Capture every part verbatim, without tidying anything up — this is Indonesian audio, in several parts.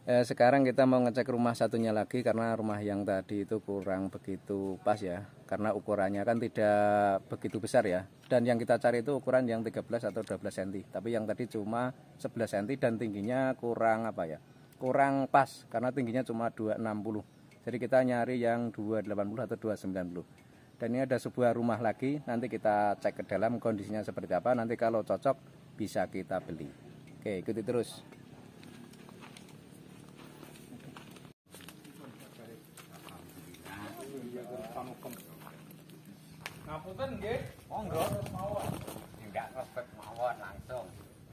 Eh, sekarang kita mau ngecek rumah satunya lagi karena rumah yang tadi itu kurang begitu pas ya. Karena ukurannya kan tidak begitu besar ya. Dan yang kita cari itu ukuran yang tiga belas atau dua belas sentimeter. Tapi yang tadi cuma sebelas sentimeter dan tingginya kurang apa ya? Kurang pas karena tingginya cuma dua enam puluh. Jadi kita nyari yang dua delapan puluh atau dua sembilan puluh. Dan ini ada sebuah rumah lagi. Nanti kita cek ke dalam kondisinya seperti apa. Nanti kalau cocok bisa kita beli. Oke, ikuti terus. Ngapunten nggih, monggo mawon. Enggak respek mawon langsung.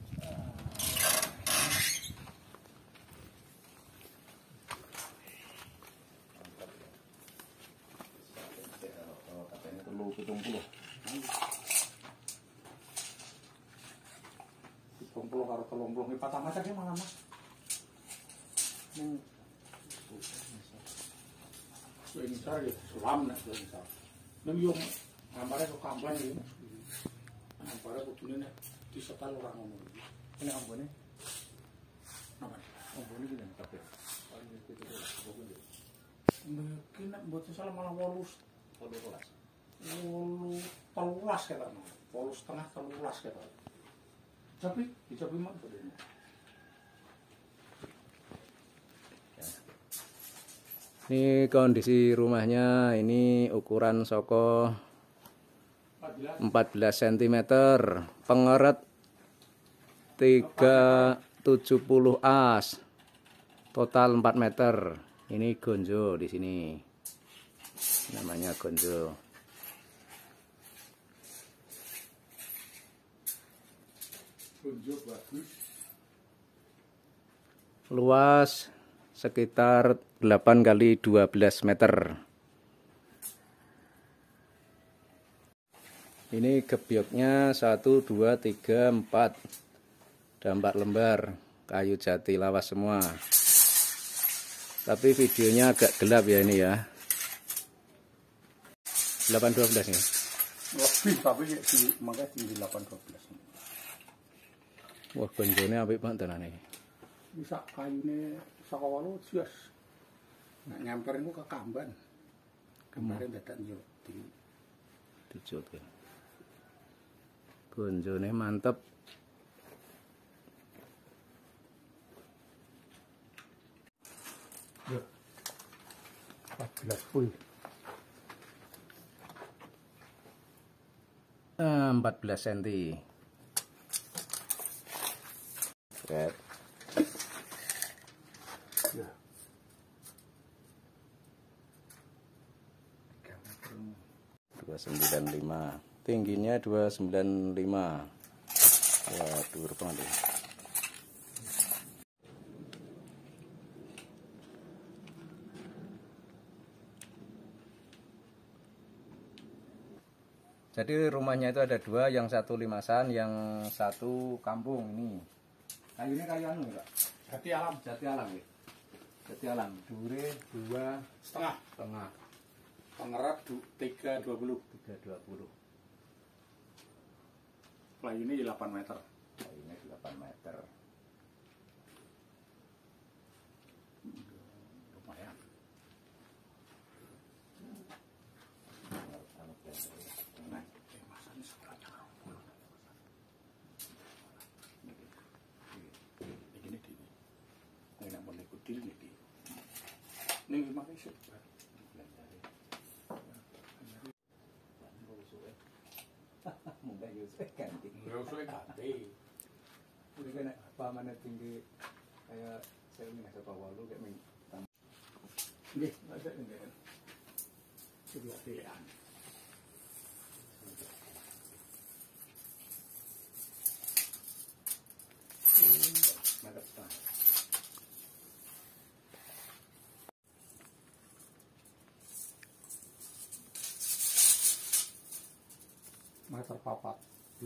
Katanya perlu pitung puluh. pitung puluh karo telung puluh iki patah macet iki malah Mas. Ning ini cari sulam nek ini cari. Ning yo ambare kok kamban iki. Ambare kudune nek disetel ora ngono iki. Ini ambane. Napa? Ambane iki nek kabeh. Paling iki itu. Mungkin nek mboten salah malah wolus. Polulas. Wolu telulas ketokno. Wolu setengah telulas ketok. Tapi dicobi mak bedene. Ini kondisi rumahnya, ini ukuran soko empat belas sentimeter, pengeret tiga tujuh puluh as, total empat meter. Ini gonjo di sini, namanya gonjo. Gonjo bagus. Luas sekitar delapan kali dua belas meter. Ini gebyoknya satu, dua, tiga, empat. Ada empat lembar. Kayu jati lawas semua. Tapi videonya agak gelap ya ini ya. delapan dua belas ya. Lebih tapi di makanya tinggi delapan dua belas. Wah, gonjone apik banget tenan iki. Bisa kayune saka walu jas. Nek nyamper iku ke kamban. Kemarin dadak yo di dijut ya. Gonjone mantep. Yo. empat belas full. Ah, empat belas sentimeter. Red. Ya. dua sembilan lima. Tingginya dua sembilan lima. Wah, dur banget ya. Jadi rumahnya itu ada dua, yang satu limasan, yang satu kampung ini. Kayunya kayu anu enggak? Jati alam, Jati alam ya. Jati alam. Dure dua setengah. setengah. Pengerat tiga dua puluh. Tiga dua puluh. Playune delapan meter. Kayunya delapan meter. Lumayan. Nah, masanya sebenarnya ini di ini nak boleh kudil ni di ni memang isi Mudah Yusuf ganti. nggak usah ganti. Udah kan pamannya tinggi kayak saya ini nggak tahu walu kayak min. Nggih, ada ini kan. Sebelah pilihan. Mantap tak? Meter papat.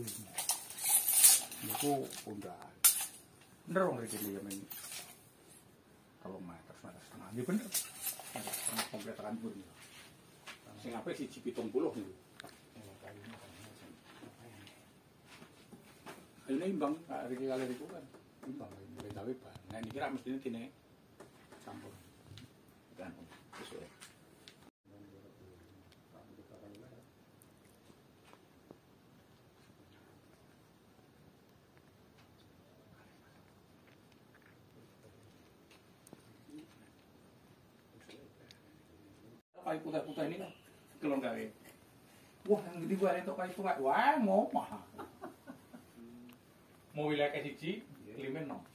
Itu udah. Bener wong iki dia men. Kalau meter meter setengah. Ini bener. Meter setengah komplit tekan pun. Sing apik siji pitung puluh niku. Ini imbang, iki kali niku kan. Imbang mulai gawe ban. Nah niki ra mestine dine sampun. Dan sesuai. Kayu putih-putih ini kan kelon gawe. Wah, yang gede banget itu kayu putih. Wah, mau mahal. Mau wilayah ke siji, klimen no.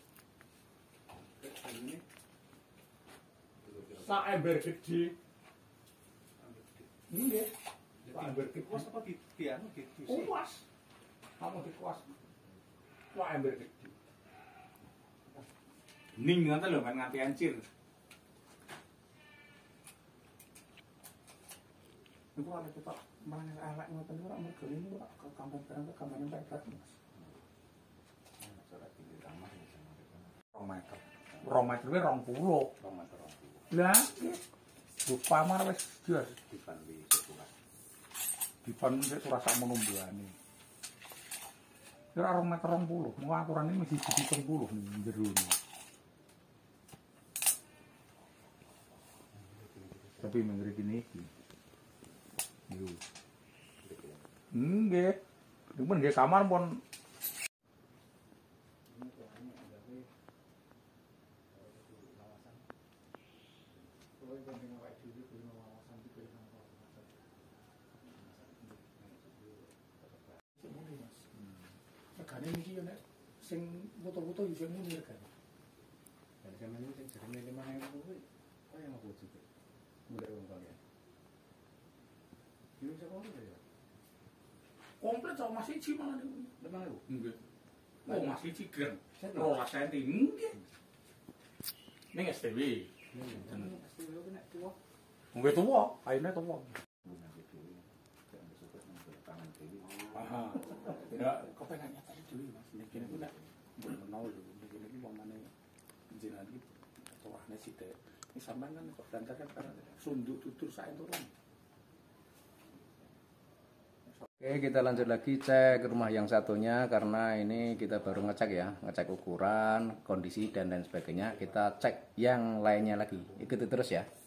Sak ember gede. Ini deh. Ember gede. Kuas apa di anu gitu sih? Kuas. Kamu di kuas. Wah, ember gede. Ning nanti lho kan nganti ancir. Itu ada kita mana anak ngoten ora mergo ini ora ke kampung perang ke kampung Pekat Mas. Rong meter. Rong meter kuwi rong puluh. Rong meter rong puluh. Lah, lupa mar wis jelas dipan di sekolah. Dipan sik ora sak mono mbuane. Kira rong meter rong puluh. Mau aturan ini mesti dihitung puluh nih jero ini. Tapi menggere gini iki. Yo. Nggih. Cuman nggih kamar pun regane iki yo nek sing foto-foto yo sing muni regane. Dari sampeyan iki sing jerene lima ewu kuwi kaya ngopo juga. Mulai wong kalian. Ini siapa ya? Komplit sama masih siji malah niku. lima ewu. Nggih. Oh, masih siji gen. rolas senti. Nggih. Ning S T W. S T W ku nek tuwa. Nggih tuwa, aine tuwa. Aha. Ya, kepengen nyatane dhewe Mas. Nek kene ku nek menawa lho, nek kene iki pamane jenengan iki tuwane sithik. Iki sampean kan kok dantakan kan sunduk tutur sae turun. Oke, kita lanjut lagi cek rumah yang satunya karena ini kita baru ngecek ya, ngecek ukuran, kondisi dan lain sebagainya. Kita cek yang lainnya lagi. Ikuti terus ya.